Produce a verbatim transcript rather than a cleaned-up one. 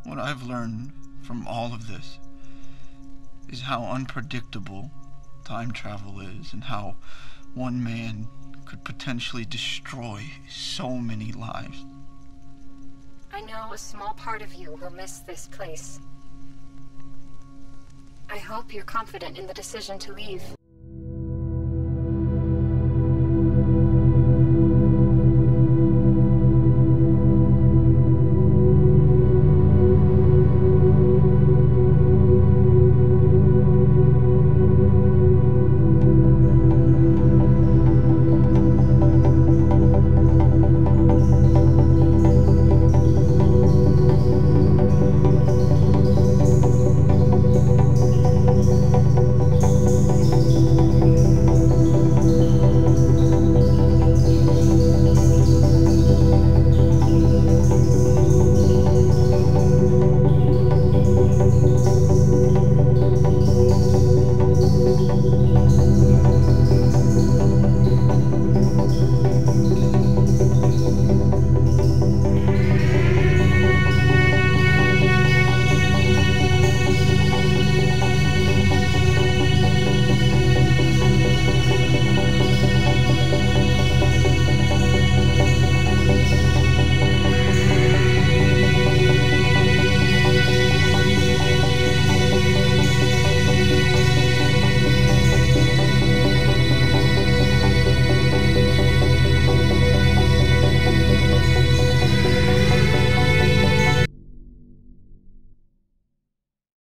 What I've learned from all of this is how unpredictable time travel is, and how one man could potentially destroy so many lives. I know a small part of you will miss this place. I hope you're confident in the decision to leave.